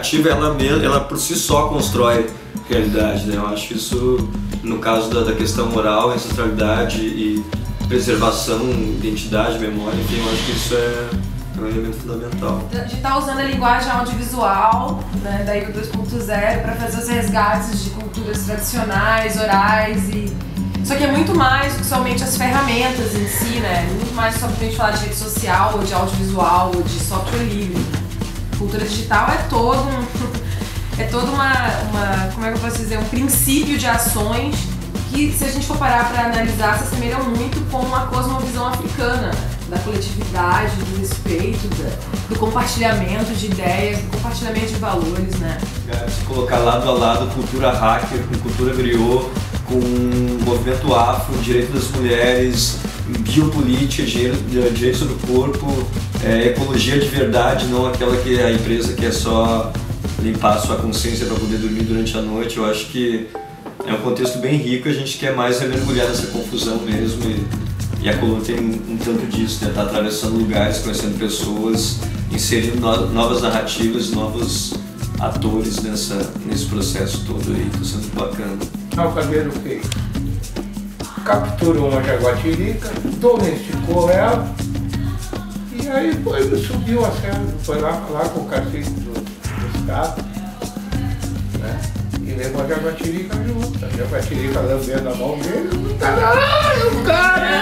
narrativa, ela por si só constrói realidade, né? Eu acho isso, no caso da questão moral, ancestralidade e preservação, identidade, memória, enfim, eu acho que isso é um elemento fundamental. De estar usando a linguagem audiovisual, né, daí o 2.0, para fazer os resgates de culturas tradicionais, orais e... Só que é muito mais do que somente as ferramentas em si, né? Muito mais somente falar de rede social, ou de audiovisual, ou de software livre. Cultura digital é todo uma, como é que eu posso dizer, um princípio de ações que, se a gente for parar para analisar, se assemelham muito com uma cosmovisão africana, da coletividade, do respeito, do compartilhamento de ideias, do compartilhamento de valores, né? Se colocar lado a lado cultura hacker com cultura griot, com o movimento afro, direito das mulheres, biopolítica, direito sobre o corpo, ecologia de verdade, não aquela que a empresa quer só limpar a sua consciência para poder dormir durante a noite. Eu acho que é um contexto bem rico, a gente quer mais mergulhar nessa confusão mesmo e a Coluna tem um tanto disso, né? Tá atravessando lugares, conhecendo pessoas, inserindo novas narrativas, novos atores nesse processo todo aí, tá sendo bacana. Ao fazer o quê? Capturou uma jaguatirica, domesticou ela e aí depois subiu a serra, foi lá falar com o cacique do estado, né? E levou a jaguatirica junto. A jaguatirica lambendo a mão dele, o cara!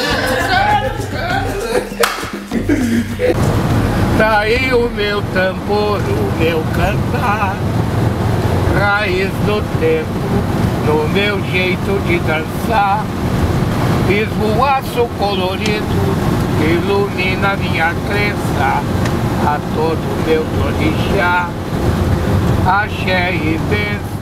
Tá aí o meu tambor, o meu cantar, raiz do tempo, no meu jeito de dançar. Fiz voaço colorido que ilumina minha crença, a todo meu orixá, axé e bênção.